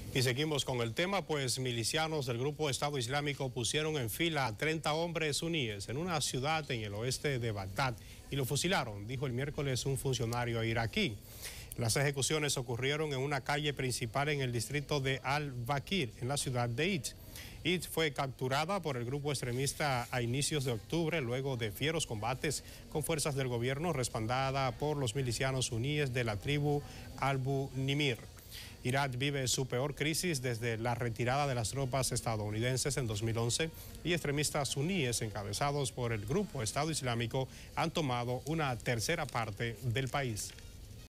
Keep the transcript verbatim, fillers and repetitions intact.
Y seguimos con el tema, pues milicianos del grupo Estado Islámico pusieron en fila a treinta hombres suníes en una ciudad en el oeste de Bagdad y lo fusilaron, dijo el miércoles un funcionario iraquí. Las ejecuciones ocurrieron en una calle principal en el distrito de Al-Bakir, en la ciudad de It. It fue capturada por el grupo extremista a inicios de octubre, luego de fieros combates con fuerzas del gobierno respaldada por los milicianos suníes de la tribu Abu Nimir. Irak vive su peor crisis desde la retirada de las tropas estadounidenses en dos mil once y extremistas suníes encabezados por el grupo Estado Islámico han tomado una tercera parte del país.